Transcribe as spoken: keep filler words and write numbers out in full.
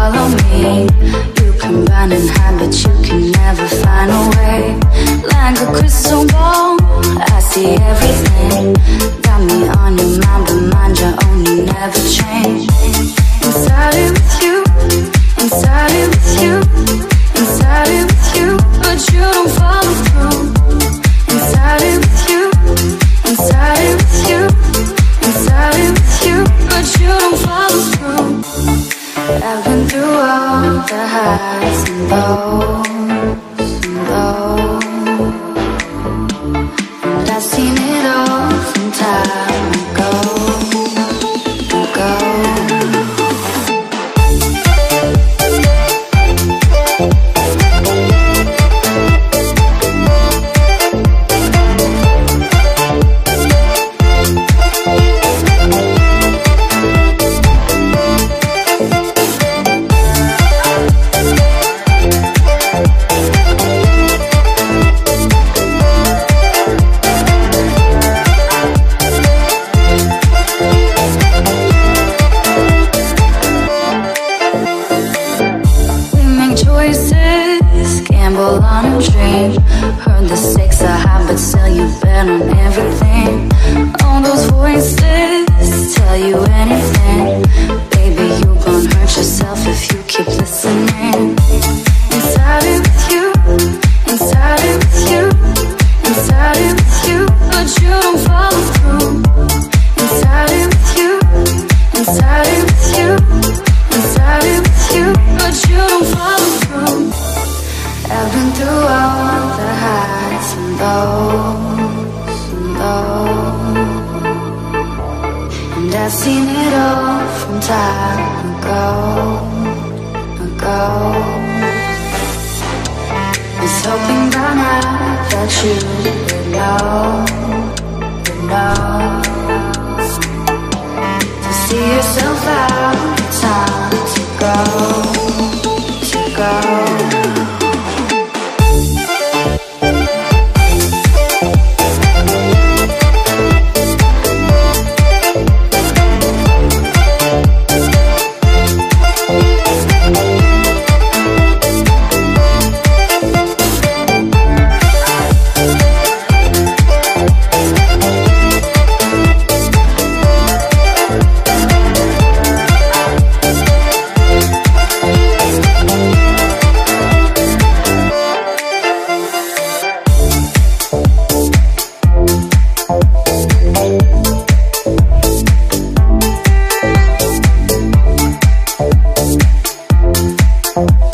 follow me. You can run and hide, but you can never find a way. Like a crystal ball, I see everything. Got me on your mind, but mind your own, you never change. Inside it with you, inside it with you, inside it with you, but you don't follow through. Inside it with you, inside it with you, inside it with you, but you don't follow through. I've been through all the highs and lows and lows, and I've seen it all from time ago, ago. Heard the stakes are high, but still you bet on everything. All those voices tell you anything. Baby, you gon' hurt yourself if you keep listening. Inside it with you, inside it with you, inside it with you, but you don't follow through. Inside it with you, inside it with you, inside it with you, but you don't follow through. I've been through all the highs and lows and lows, and I've seen it all from time ago, ago. Was hoping by now that you would know, would know, to see yourself out, it's time to go, to go. We'll be right back.